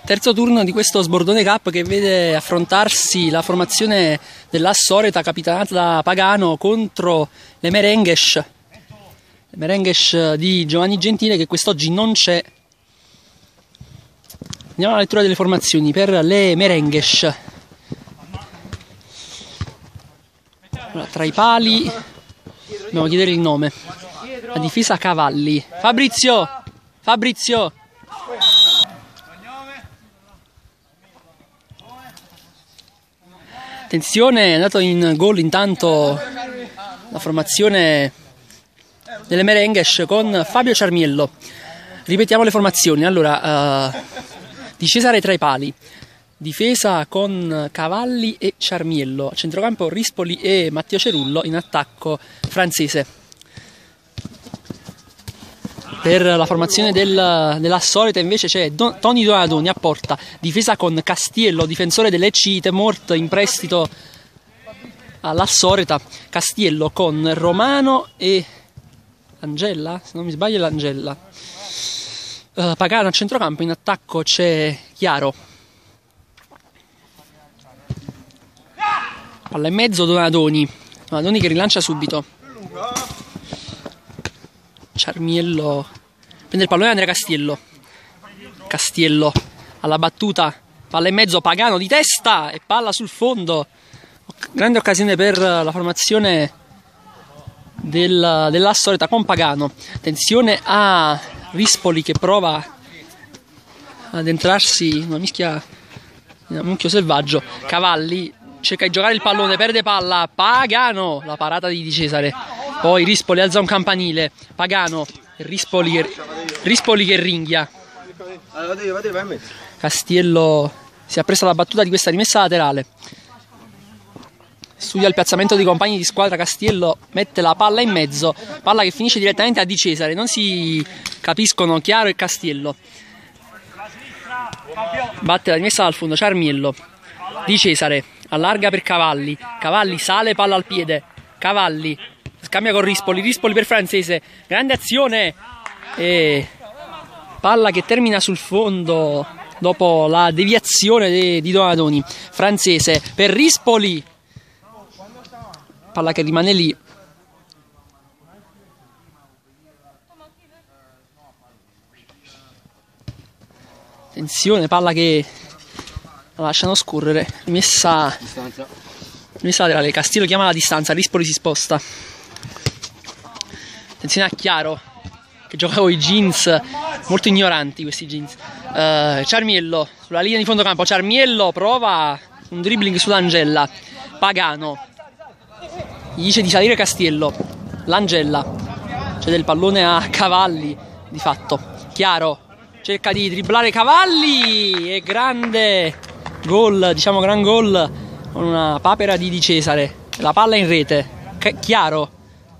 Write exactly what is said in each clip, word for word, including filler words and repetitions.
Terzo turno di questo Sbordone Cup che vede affrontarsi la formazione dell'Assoreta capitanata da Pagano contro le Merengues. Le Merengues di Giovanni Gentile che quest'oggi non c'è. Andiamo alla lettura delle formazioni per le Merengues. Allora, tra i pali dobbiamo chiedere il nome. La difesa Cavalli. Fabrizio! Fabrizio! Attenzione, è andato in gol intanto la formazione delle Merengues con Fabio Ciarmiello. Ripetiamo le formazioni. Allora, uh, Di Cesare tra i pali, difesa con Cavalli e Ciarmiello, a centrocampo Rispoli e Matteo Cerullo, in attacco Francese. Per la formazione del, dell'Assoreta invece c'è Don, Tony Donadoni a porta, difesa con Castiello, difensore dell'Ecce Temort in prestito all'Assoreta. Castiello con Romano e Angella, se non mi sbaglio è l'Angella. Uh, Pagano a centrocampo, in attacco c'è Chiaro. Palla in mezzo, Donadoni. Donadoni che rilancia subito. Ciarmiello prende il pallone, Andrea Castiello. Castiello alla battuta, palla in mezzo, Pagano di testa e palla sul fondo. Grande occasione per la formazione del, dell'Assoreta con Pagano. Attenzione a Rispoli che prova ad entrarsi in una mischia, in un mucchio selvaggio. Cavalli cerca di giocare il pallone, perde palla, Pagano, la parata di Di Cesare. Poi Rispoli alza un campanile, Pagano, Rispoli, Rispoli che ringhia. Castiello si appresta alla battuta di questa rimessa laterale. Studia il piazzamento dei compagni di squadra. Castiello mette la palla in mezzo, palla che finisce direttamente a Di Cesare. Non si capiscono Chiaro e Castiello. Batte la rimessa dal fondo Ciarmiello. Di Cesare allarga per Cavalli, Cavalli sale, palla al piede, Cavalli scambia con Rispoli, Rispoli per Francese, grande azione e palla che termina sul fondo dopo la deviazione de, di Donadoni. Francese per Rispoli, palla che rimane lì. Attenzione, palla che la lasciano scorrere, rimessa, rimessa laterale. Castiello chiama la distanza, Rispoli si sposta. Attenzione a Chiaro che gioca con i jeans, molto ignoranti questi jeans. uh, Ciarmiello sulla linea di fondo campo, Ciarmiello prova un dribbling sull'Angella. Pagano gli dice di salire Castiello, l'Angella cede il pallone a Cavalli di fatto. Chiaro cerca di dribblare Cavalli e grande gol, diciamo gran gol con una papera di Di Cesare. La palla in rete. Chiaro,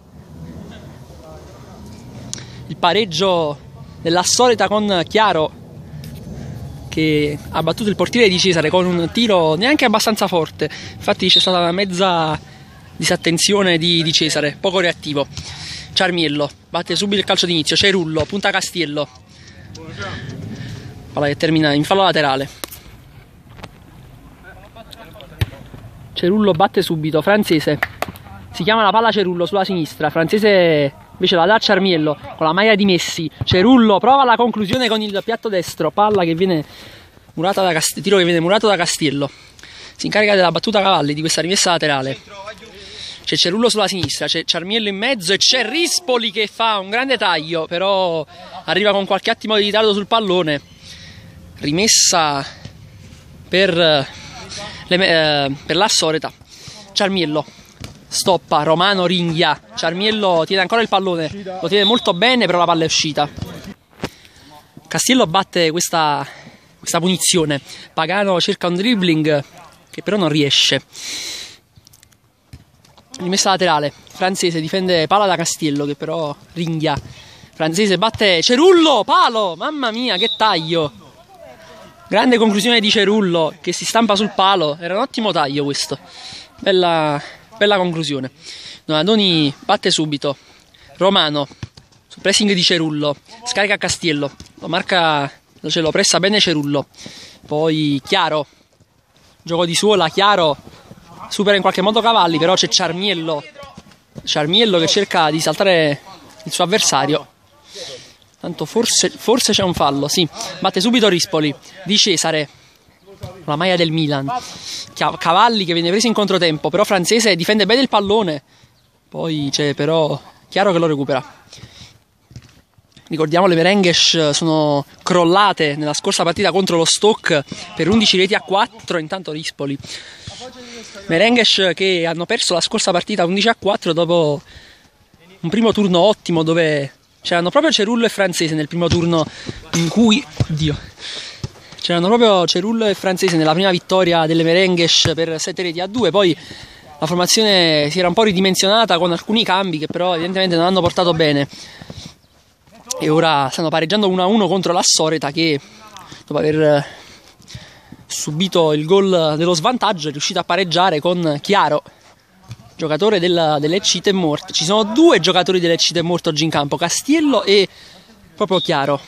il pareggio dell'Assoreta con Chiaro che ha battuto il portiere Di Cesare con un tiro neanche abbastanza forte. Infatti c'è stata una mezza disattenzione di Di Cesare, poco reattivo. Ciarmiello batte subito il calcio d'inizio, Cerullo punta Castiello, palla che termina in fallo laterale. Cerullo batte subito, Francese si chiama la palla Cerullo sulla sinistra, Francese invece la dà a Ciarmiello con la maglia di Messi. Cerullo prova la conclusione con il piatto destro, palla che viene murata da Castiello, tiro che viene murato da Castiello. Si incarica della battuta Cavalli di questa rimessa laterale. C'è Cerullo sulla sinistra, c'è Ciarmiello in mezzo e c'è Rispoli che fa un grande taglio, però arriva con qualche attimo di ritardo sul pallone. Rimessa per, le, eh, per l'Assoreta. Ciarmiello stoppa, Romano ringhia, Ciarmiello tiene ancora il pallone, lo tiene molto bene, però la palla è uscita. Castiello batte questa, questa punizione. Pagano cerca un dribbling che però non riesce. Rimessa laterale, Francese difende palla da Castiello che però ringhia. Francese batte Cerullo, palo, mamma mia che taglio. Grande conclusione di Cerullo che si stampa sul palo, era un ottimo taglio questo. Bella, bella conclusione. Donadoni batte subito, Romano sul pressing di Cerullo, scarica a Castiello, lo marca ce lo pressa bene Cerullo. Poi Chiaro, gioco di suola, Chiaro supera in qualche modo Cavalli, però c'è Ciarmiello, Ciarmiello che cerca di saltare il suo avversario. Tanto forse, forse c'è un fallo, sì. Batte subito Rispoli, Di Cesare, la maglia del Milan. Cavalli che viene preso in controtempo, però Francese difende bene il pallone. Poi c'è però Chiaro che lo recupera. Ricordiamo le Merengues sono crollate nella scorsa partita contro lo Stoke per undici reti a quattro, intanto Rispoli. Merengues che hanno perso la scorsa partita undici a quattro dopo un primo turno ottimo dove c'erano proprio Cerullo e Francese nel primo turno in cui... Dio... C'erano proprio Cerullo e Francese nella prima vittoria delle Merengues per sette reti a due, poi la formazione si era un po' ridimensionata con alcuni cambi che però evidentemente non hanno portato bene. E ora stanno pareggiando uno a uno contro la Soreta che dopo aver subito il gol dello svantaggio è riuscito a pareggiare con Chiaro, giocatore del, dell'Ecite Morte. Ci sono due giocatori dell'Ecite Morte oggi in campo, Castiello e proprio Chiaro.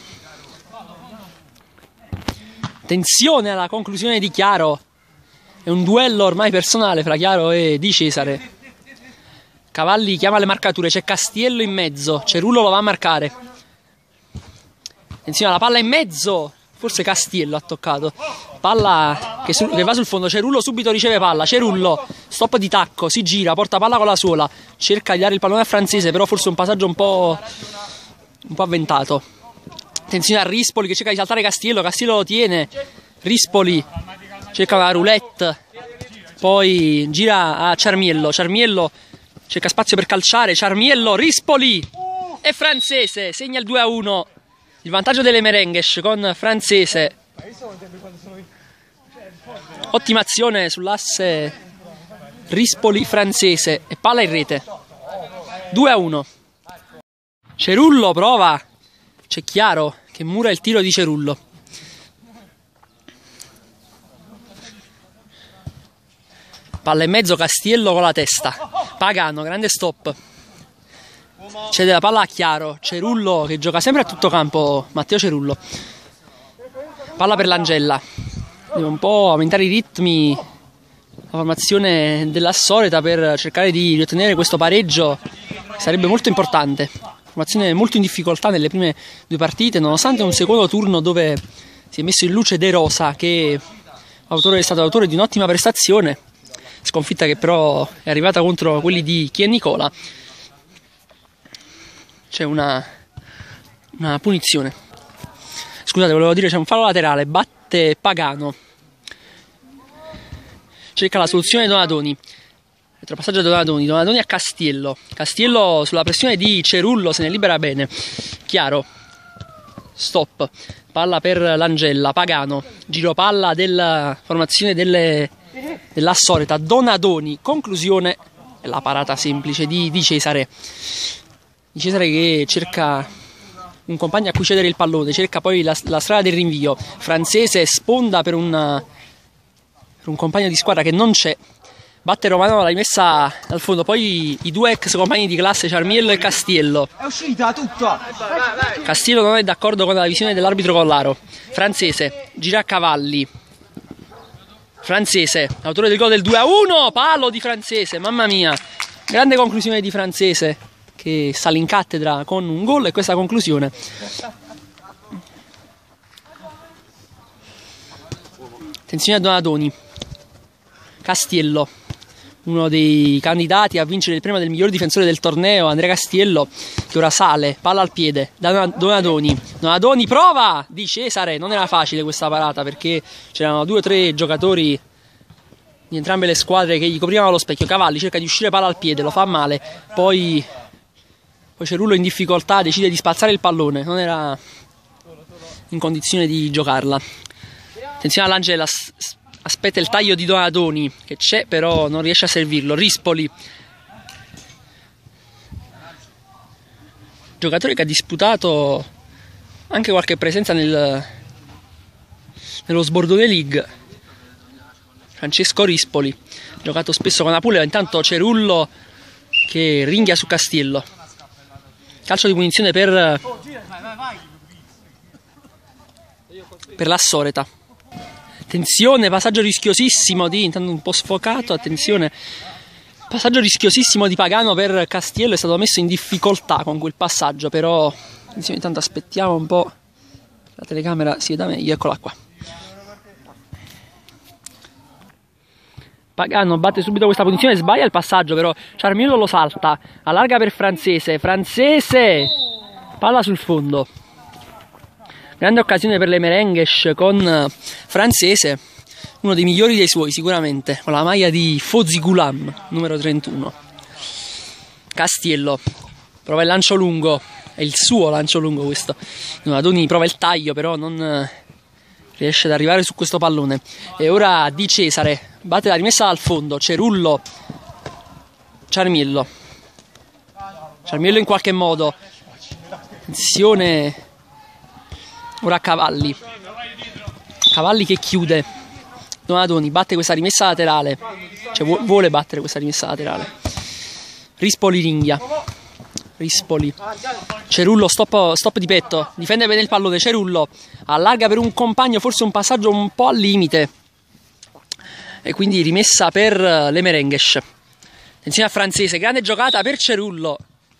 Tensione alla conclusione di Chiaro, è un duello ormai personale fra Chiaro e Di Cesare. Cavalli chiama le marcature, c'è Castiello in mezzo, Cerullo lo va a marcare. Attenzione alla palla in mezzo, forse Castiello ha toccato, palla che, su, che va sul fondo, Cerullo subito riceve palla, Cerullo, stop di tacco, si gira, porta palla con la sola, cerca di dare il pallone a Francese, però forse un passaggio un po', un po' avventato. Attenzione a Rispoli che cerca di saltare Castiello, Castiello lo tiene, Rispoli cerca una roulette, poi gira a Ciarmiello, Ciarmiello cerca spazio per calciare, Ciarmiello, Rispoli e Francese segna il due a uno. Il vantaggio delle Merengues con Francese. Ottima azione sull'asse Rispoli-Francese e palla in rete. due a uno. Cerullo prova. C'è Chiaro che mura il tiro di Cerullo. Palla in mezzo, Castiello con la testa. Pagano, grande stop. C'è della palla a Chiaro, Cerullo che gioca sempre a tutto campo, Matteo Cerullo. Palla per l'Angella. Deve un po' aumentare i ritmi la formazione della Soreta per cercare di ottenere questo pareggio, sarebbe molto importante. Formazione molto in difficoltà nelle prime due partite, nonostante un secondo turno dove si è messo in luce De Rosa che autore, è stato autore di un'ottima prestazione, sconfitta che però è arrivata contro quelli di Chi e Nicola. C'è una, una punizione. Scusate, volevo dire, c'è un fallo laterale, batte Pagano. Cerca la soluzione Donadoni. Retropassaggio Donadoni, Donadoni a Castiello. Castiello sulla pressione di Cerullo se ne libera bene. Chiaro. Stop. Palla per l'Angella. Pagano. Giro palla della formazione delle, della Soreta. Donadoni. Conclusione. La parata semplice di, di Cesare. Di Cesare che cerca un compagno a cui cedere il pallone. Cerca poi la, la strada del rinvio. Francese sponda per, una, per un compagno di squadra che non c'è. Batte Romano la rimessa dal fondo, poi i due ex compagni di classe Ciarmiello e Castiello. È uscita tutto. Castiello non è d'accordo con la visione dell'arbitro Collaro. Francese gira a Cavalli. Francese, autore del gol del due a uno, palo di Francese, mamma mia. Grande conclusione di Francese che sale in cattedra con un gol e questa conclusione. Attenzione a Donadoni. Castiello, uno dei candidati a vincere il premio del miglior difensore del torneo, Andrea Castiello, che ora sale, palla al piede, da Donadoni. Donadoni prova di Cesare, non era facile questa parata perché c'erano due o tre giocatori di entrambe le squadre che gli coprivano lo specchio. Cavalli cerca di uscire, palla al piede, lo fa male, poi, poi Cerullo in difficoltà decide di spazzare il pallone, non era in condizione di giocarla. Attenzione all'Angela, aspetta il taglio di Donadoni che c'è però non riesce a servirlo. Rispoli, giocatore che ha disputato anche qualche presenza nel, nello Sbordone League. Francesco Rispoli, giocato spesso con Apulia. Intanto Cerullo che ringhia su Castiello. Calcio di punizione per per la Soreta. Attenzione, passaggio rischiosissimo di, intanto un po' sfocato, attenzione, passaggio rischiosissimo di Pagano per Castiello, è stato messo in difficoltà con quel passaggio, però intanto aspettiamo un po', la telecamera si veda meglio, eccola qua. Pagano batte subito questa punizione, sbaglia il passaggio però, Ciarmiello lo salta, allarga per Francese, Francese, palla sul fondo. Grande occasione per le Merengues con Francese, uno dei migliori dei suoi sicuramente, con la maglia di Fozigulam, numero trentuno. Castiello, prova il lancio lungo, è il suo lancio lungo questo. Donadoni prova il taglio però non riesce ad arrivare su questo pallone. E ora Di Cesare, batte la rimessa dal fondo, Cerullo, Ciarmiello. Ciarmiello in qualche modo, attenzione. Ora Cavalli, Cavalli che chiude, Donadoni batte questa rimessa laterale, cioè vuole battere questa rimessa laterale, Rispoli ringhia, Rispoli, Cerullo stop, stop di petto, difende bene il pallone, Cerullo allarga per un compagno, forse un passaggio un po' al limite, e quindi rimessa per le Merengues. Attenzione a Francese, grande giocata per Cerullo,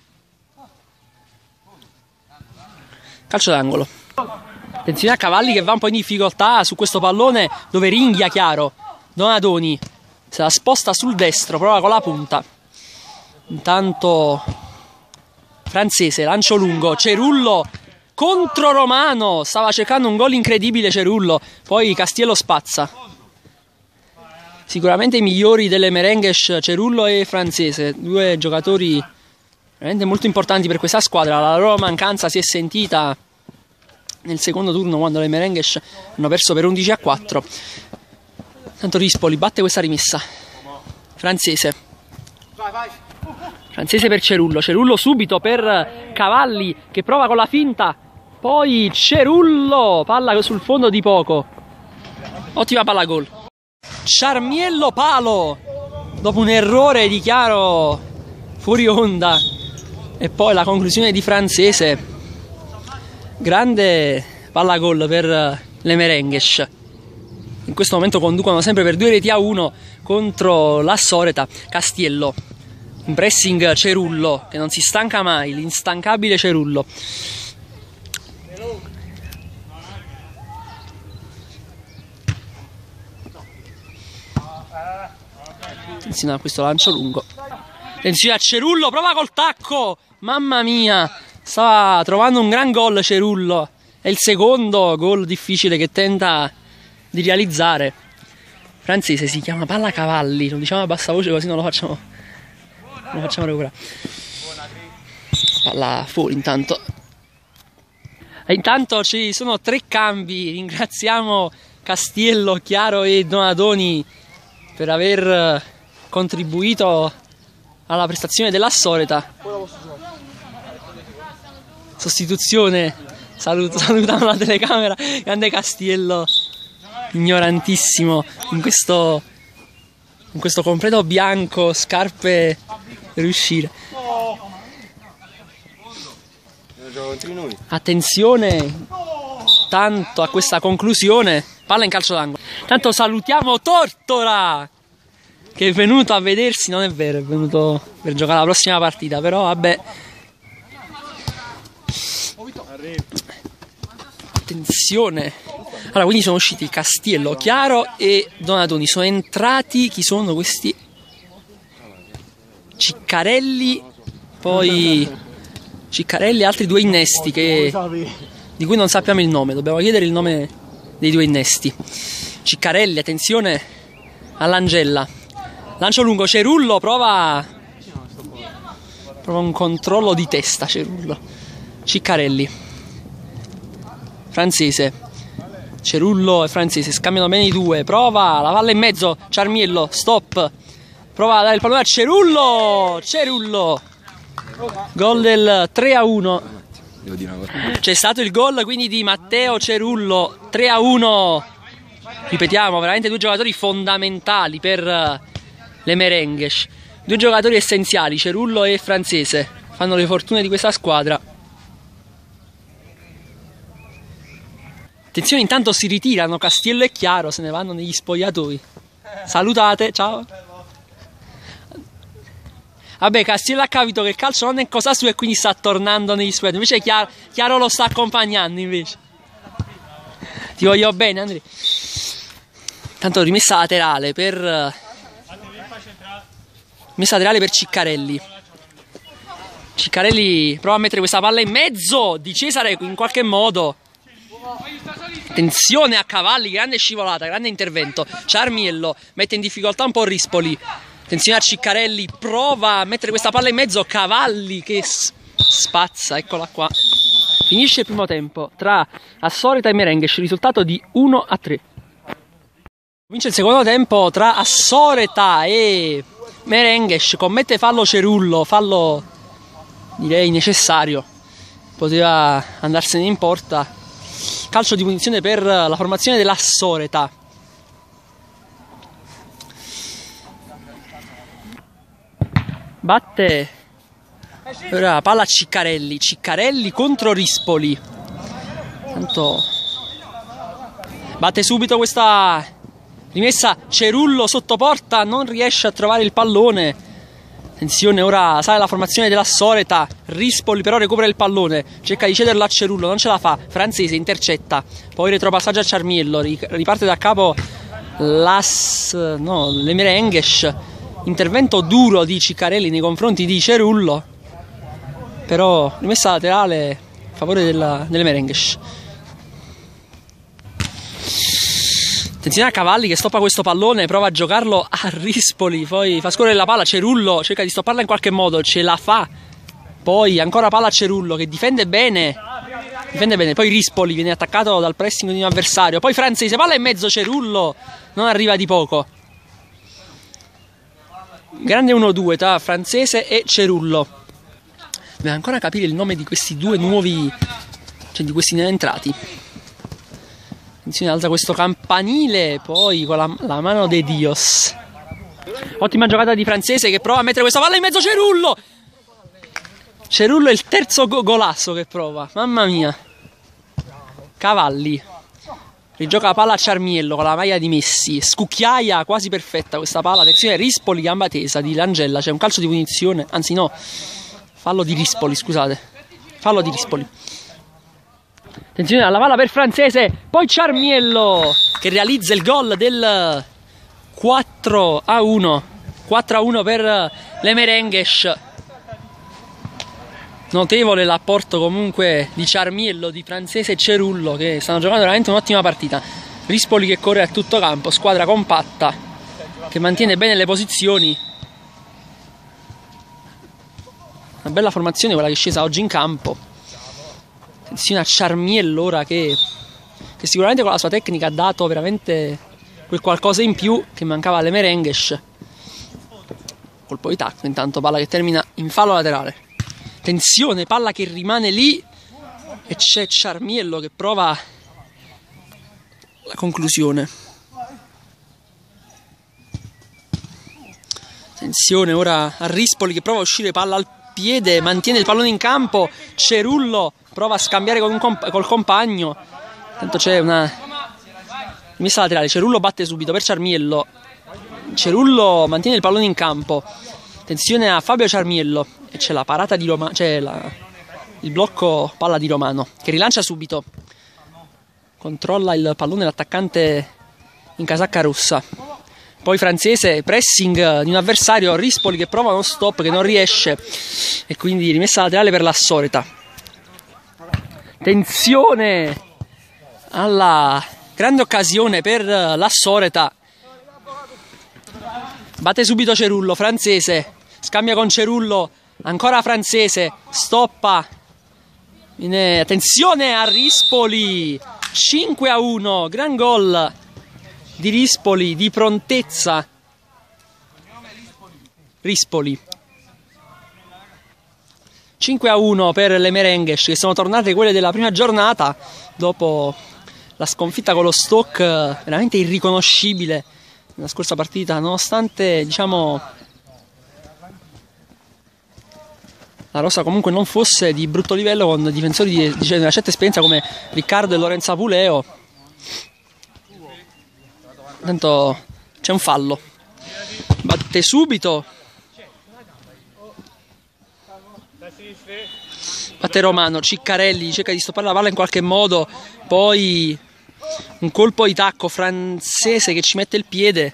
calcio d'angolo. Attenzione a Cavalli che va un po' in difficoltà su questo pallone dove ringhia chiaro. Donadoni se la sposta sul destro, prova con la punta. Intanto Francese, lancio lungo, Cerullo contro Romano, stava cercando un gol incredibile Cerullo, poi Castiello spazza. Sicuramente i migliori delle Merengues, Cerullo e Francese, due giocatori veramente molto importanti per questa squadra. La loro mancanza si è sentita nel secondo turno quando le Merengues hanno perso per undici a quattro. Tanto Rispoli batte questa rimessa, Francese, Francese per Cerullo, Cerullo subito per Cavalli che prova con la finta, poi Cerullo, palla sul fondo di poco, ottima palla gol. Ciarmiello palo dopo un errore di Chiaro fuori onda, e poi la conclusione di Francese. Grande palla gol per le Merengues. In questo momento conducono sempre per due reti a uno contro la Soreta. Castiello in pressing, Cerullo che non si stanca mai, l'instancabile Cerullo. Attenzione a questo lancio lungo, attenzione a Cerullo, prova col tacco, mamma mia, stava trovando un gran gol Cerullo, è il secondo gol difficile che tenta di realizzare. Francese si chiama palla Cavalli, lo diciamo a bassa voce così non lo facciamo, non lo facciamo recuperare. Palla fuori intanto. E intanto ci sono tre cambi, ringraziamo Castiello, Chiaro e Donadoni per aver contribuito alla prestazione della Soreta. Sostituzione, salut salutano la telecamera, grande Castiello, ignorantissimo, in questo, in questo completo bianco, scarpe per uscire. Attenzione tanto a questa conclusione, palla in calcio d'angolo. Tanto salutiamo Tortora che è venuto a vedersi, non è vero, è venuto per giocare la prossima partita, però vabbè. Attenzione. Allora, quindi sono usciti Castiello, Chiaro e Donadoni. Sono entrati, chi sono questi? Ciccarelli, poi Ciccarelli e altri due innesti che, di cui non sappiamo il nome. Dobbiamo chiedere il nome dei due innesti. Ciccarelli, attenzione all'Angella. Lancio lungo, Cerullo prova prova un controllo di testa, Cerullo. Ciccarelli, Francese, Cerullo e Francese scambiano bene i due, prova la palla in mezzo, Ciarmiello, stop, prova a dare il pallone a Cerullo, Cerullo, gol del tre a uno. C'è stato il gol quindi di Matteo Cerullo, tre a uno. Ripetiamo, veramente due giocatori fondamentali per le Merengues, due giocatori essenziali, Cerullo e Francese, fanno le fortune di questa squadra. Attenzione, intanto si ritirano Castiello e Chiaro, se ne vanno negli spogliatoi. Salutate, ciao. Vabbè, Castiello ha capito che il calcio non è cosa sua e quindi sta tornando negli spogliatoi. Invece Chiaro, Chiaro lo sta accompagnando invece. Ti voglio bene, Andrea. Intanto rimessa laterale per rimessa laterale per Ciccarelli. Ciccarelli prova a mettere questa palla in mezzo di Cesare in qualche modo. Attenzione a Cavalli, grande scivolata, grande intervento. Ciarmiello mette in difficoltà un po' Rispoli. Attenzione a Ciccarelli, prova a mettere questa palla in mezzo. Cavalli che spazza, eccola qua. Finisce il primo tempo tra Assoreta e Merengues, risultato di uno a tre. Comincia il secondo tempo tra Assoreta e Merengues, commette fallo Cerullo, fallo direi necessario, poteva andarsene in porta. Calcio di punizione per la formazione dell'Assoreta. Batte ora palla a Ciccarelli, Ciccarelli contro Rispoli. Tanto batte subito questa rimessa Cerullo sotto porta, non riesce a trovare il pallone. Attenzione, ora sale la formazione dell'Assoreta. Rispoli però recupera il pallone, cerca di cederlo a Cerullo, non ce la fa. Francese intercetta, poi retropassaggio a Ciarmiello, riparte da capo l'As, no, le Merengues. Intervento duro di Ciccarelli nei confronti di Cerullo, però rimessa laterale a favore della, delle Merengues. Attenzione a Cavalli che stoppa questo pallone, prova a giocarlo a Rispoli, poi fa scorrere la palla, Cerullo cerca di stopparla in qualche modo, ce la fa, poi ancora palla a Cerullo che difende bene, difende bene, poi Rispoli viene attaccato dal pressing di un avversario, poi Francese, palla in mezzo, Cerullo non arriva di poco. Grande uno due tra Francese e Cerullo. Dobbiamo ancora capire il nome di questi due nuovi, cioè di questi neoentrati. Attenzione, alza questo campanile, poi con la, la mano de Dios. Ottima giocata di Francese che prova a mettere questa palla in mezzo, Cerullo! Cerullo è il terzo go golasso che prova, mamma mia. Cavalli. Rigioca la palla a Ciarmiello con la maglia di Messi. Scucchiaia quasi perfetta questa palla. Attenzione, Rispoli, gamba tesa di Langella. C'è un calcio di punizione, anzi no, fallo di Rispoli, scusate. Fallo di Rispoli. Attenzione alla palla per Francese, poi Ciarmiello che realizza il gol del quattro a uno. quattro a uno per le Merengues. Notevole l'apporto comunque di Ciarmiello, di Francese e Cerullo che stanno giocando veramente un'ottima partita. Rispoli che corre a tutto campo, squadra compatta che mantiene bene le posizioni. Una bella formazione quella che è scesa oggi in campo. Attenzione a Ciarmiello ora che, che sicuramente con la sua tecnica ha dato veramente quel qualcosa in più che mancava alle Merengues. Colpo di tacco, intanto palla che termina in fallo laterale. Attenzione, palla che rimane lì e c'è Ciarmiello che prova la conclusione. Attenzione ora a Rispoli che prova a uscire, palla al piede, mantiene il pallone in campo. Cerullo prova a scambiare con un comp col compagno. Tanto c'è una rimessa laterale. Cerullo batte subito per Ciarmiello. Cerullo mantiene il pallone in campo. Attenzione a Fabio Ciarmiello. E c'è la parata di Romano. C'è il blocco palla di Romano che rilancia subito. Controlla il pallone l'attaccante in casacca rossa. Poi Francese, pressing di un avversario, Rispoli che prova uno stop che non riesce. E quindi rimessa laterale per l'Assoreta. Attenzione alla grande occasione per l'Assoreta. Batte subito Cerullo, Francese scambia con Cerullo, ancora Francese, stoppa. Viene, attenzione a Rispoli, cinque a uno, gran gol di Rispoli, di prontezza. Rispoli. cinque a uno per le Merengues che sono tornate quelle della prima giornata dopo la sconfitta con lo Stock veramente irriconoscibile nella scorsa partita, nonostante diciamo la rosa comunque non fosse di brutto livello, con difensori di, di una certa esperienza come Riccardo e Lorenzo Apuleo. Intanto c'è un fallo. Batte subito. Batte Romano, Ciccarelli cerca di stoppare la palla in qualche modo, poi un colpo di tacco francese che ci mette il piede.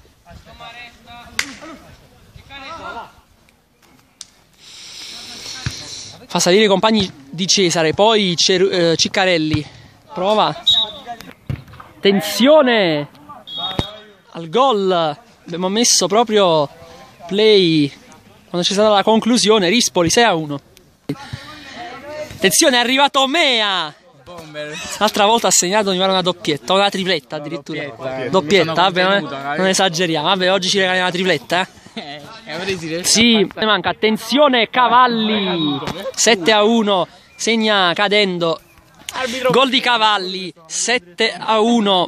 Fa salire i compagni di Cesare, poi eh, Ciccarelli prova. Tensione al gol. Abbiamo messo proprio play quando c'è stata la conclusione. Rispoli sei a uno. Attenzione, è arrivato Mea. L'altra volta ha segnato mi pare una doppietta, una tripletta addirittura. Doppietta, doppietta vabbè, non, non esageriamo. Vabbè, oggi ci regaliamo una tripletta, eh. Sì, ne manca. Attenzione, Cavalli. sette a uno, segna cadendo. Gol di Cavalli, sette a uno.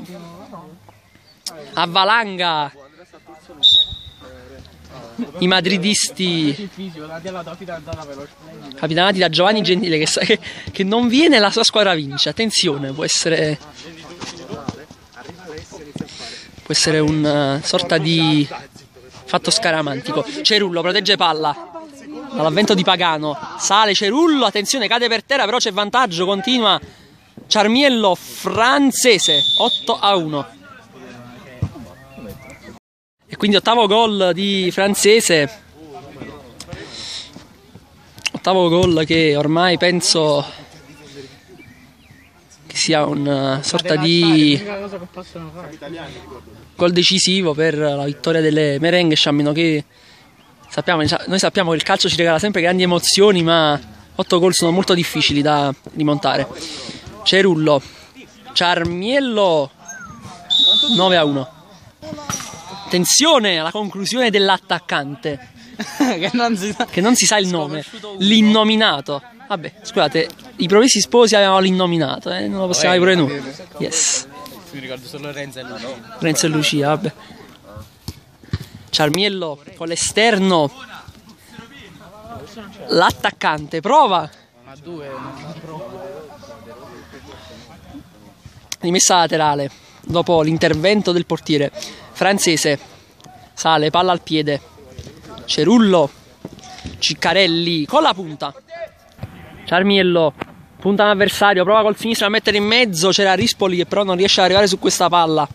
A valanga i madridisti capitanati da Giovanni Gentile che, sa che, che non viene, la sua squadra vince. Attenzione, può essere può essere una sorta di fatto scaramantico. Cerullo protegge palla dall'avvento di Pagano, sale Cerullo, attenzione, cade per terra, però c'è vantaggio, continua Ciarmiello, francese, otto a uno. E quindi ottavo gol di francese, ottavo gol che ormai penso che sia una sorta di gol decisivo per la vittoria delle Merengues, a meno che sappiamo, noi sappiamo che il calcio ci regala sempre grandi emozioni, ma otto gol sono molto difficili da rimontare. Cerullo, Ciarmiello, nove a uno. Attenzione alla conclusione dell'attaccante che, che non si sa il nome, l'innominato. Vabbè, scusate, i Progressi Sposi avevano l'innominato, eh? Non lo possiamo avere pure noi. Yes. Mi ricordo solo Renzo e Lucia. Renzo e Lucia, vabbè. Ciarmiello con l'esterno. L'attaccante prova. Rimessa laterale dopo l'intervento del portiere. Francese sale, palla al piede. Cerullo, Ciccarelli con la punta. Ciarmiello punta un avversario, prova col sinistro a mettere in mezzo. C'era Rispoli che però non riesce ad arrivare su questa palla.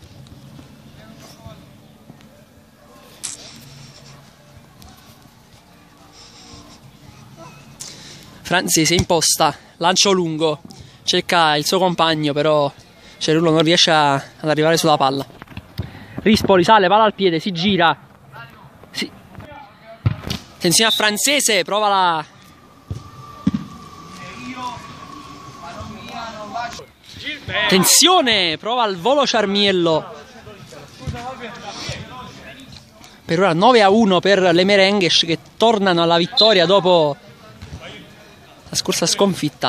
Francese imposta, lancio lungo, cerca il suo compagno, però Cerullo non riesce a, ad arrivare sulla palla. Rispoli sale, palla al piede, si gira. Si... Attenzione a Francese, prova la... Attenzione, prova al volo Ciarmiello. Per ora nove a uno per le Merengues che tornano alla vittoria dopo la scorsa sconfitta.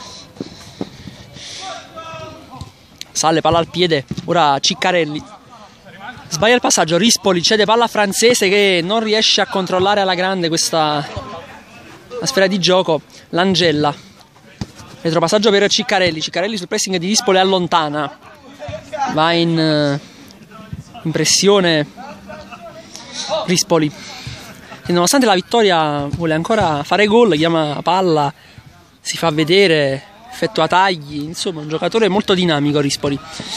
Sale, palla al piede, ora Ciccarelli. Sbaglia il passaggio, Rispoli cede palla a Francese che non riesce a controllare alla grande questa la sfera di gioco. Langella, retropassaggio per Ciccarelli, Ciccarelli sul pressing di Rispoli allontana, va in, in pressione Rispoli che nonostante la vittoria vuole ancora fare gol, chiama palla, si fa vedere, effettua tagli, insomma un giocatore molto dinamico Rispoli.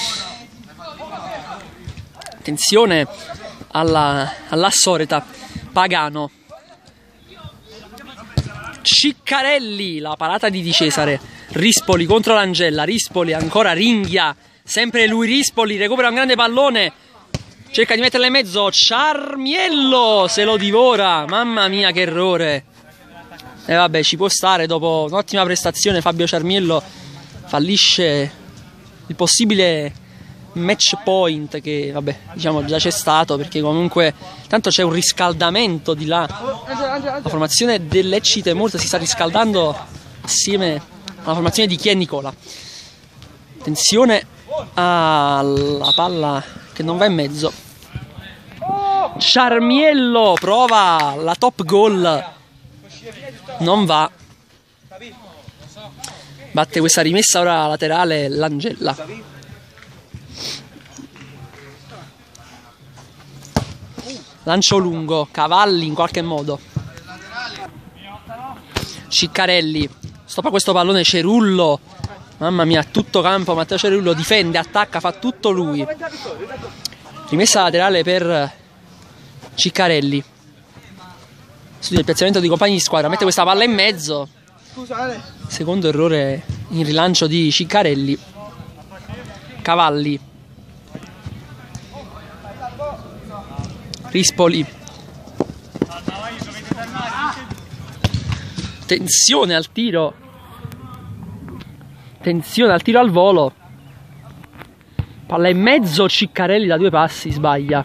Attenzione alla, alla Soreta, Pagano, Ciccarelli, la parata di Di Cesare, Rispoli contro Langella, Rispoli ancora ringhia, sempre lui Rispoli, recupera un grande pallone, cerca di metterla in mezzo, Ciarmiello se lo divora, mamma mia che errore. E eh vabbè, ci può stare, dopo un'ottima prestazione Fabio Ciarmiello fallisce il possibile match point che vabbè diciamo già c'è stato, perché comunque tanto c'è un riscaldamento di là, la formazione dell'Ecite Murcia si sta riscaldando assieme alla formazione di Chi è Nicola. Attenzione alla palla che non va in mezzo, Ciarmiello prova la top goal, non va, batte questa rimessa ora laterale Langella. lancio lungo, Cavalli in qualche modo. Ciccarelli, stoppa questo pallone, Cerullo, mamma mia, tutto campo, Matteo Cerullo difende, attacca, fa tutto lui. Rimessa laterale per Ciccarelli. Studia il piazzamento di compagni di squadra, mette questa palla in mezzo. Secondo errore in rilancio di Ciccarelli. Cavalli. Rispoli. Tensione al tiro. Tensione al tiro al volo. Palla in mezzo, Ciccarelli da due passi sbaglia.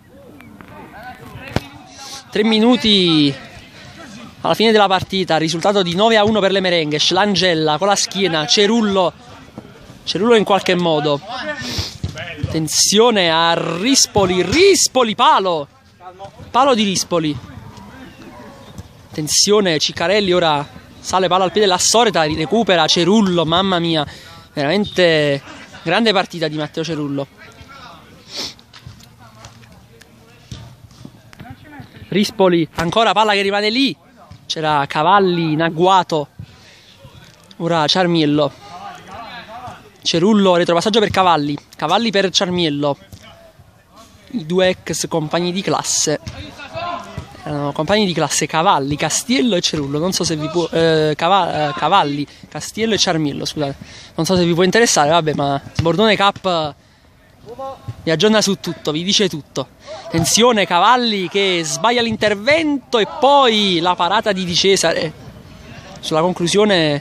Tre minuti alla fine della partita, risultato di nove a uno per le Merengue. L'Angella con la schiena, Cerullo. Cerullo in qualche modo. Tensione a Rispoli, Rispoli, palo. Palo di Rispoli. Tensione, Ciccarelli ora sale palla al piede della Soreta, recupera Cerullo, mamma mia. Veramente grande partita di Matteo Cerullo. Rispoli, ancora palla che rimane lì. C'era Cavalli in agguato. Ora Ciarmiello. Cerullo, retropassaggio per Cavalli. Cavalli per Ciarmiello. I due ex compagni di classe. Erano compagni di classe Cavalli, Castiello e Cerullo. Non so se vi può. Eh, Cava, eh, Cavalli, Castiello e Ciarmiello, scusate. Non so se vi può interessare, vabbè, ma Sbordone Cup vi aggiorna su tutto, vi dice tutto. Tensione, Cavalli che sbaglia l'intervento e poi la parata di Di Cesare sulla conclusione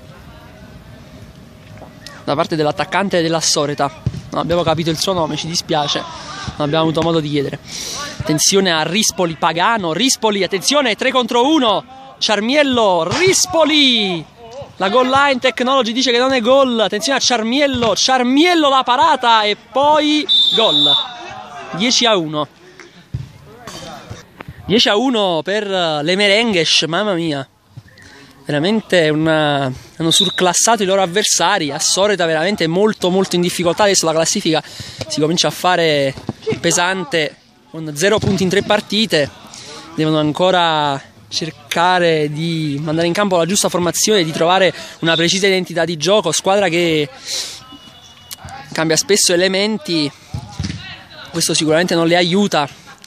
da parte dell'attaccante della Soreta. Non abbiamo capito il suo nome, ci dispiace, non abbiamo avuto modo di chiedere. Attenzione a Rispoli, Pagano, Rispoli, attenzione, tre contro uno, Ciarmiello, Rispoli, la goal line technology dice che non è gol. Attenzione a Ciarmiello, Ciarmiello la parata e poi gol. dieci a uno. dieci a uno per le Merengue, mamma mia. Veramente una, hanno surclassato i loro avversari. A Soreta veramente molto molto in difficoltà. Adesso la classifica si comincia a fare pesante con zero punti in tre partite. Devono ancora cercare di mandare in campo la giusta formazione, di trovare una precisa identità di gioco. Squadra che cambia spesso elementi, questo sicuramente non le aiuta.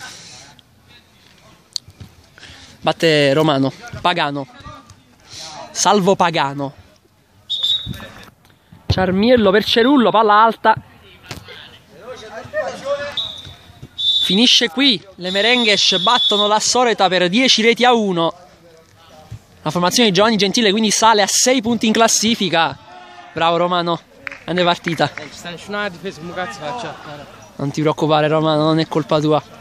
Batte Romano, Pagano, Salvo Pagano. Ciarmiello per Cerullo, palla alta. Finisce qui, le Merengue battono la Soreta per dieci reti a uno. La formazione di Giovanni Gentile quindi sale a sei punti in classifica. Bravo Romano, grande partita. Non ti preoccupare Romano, non è colpa tua.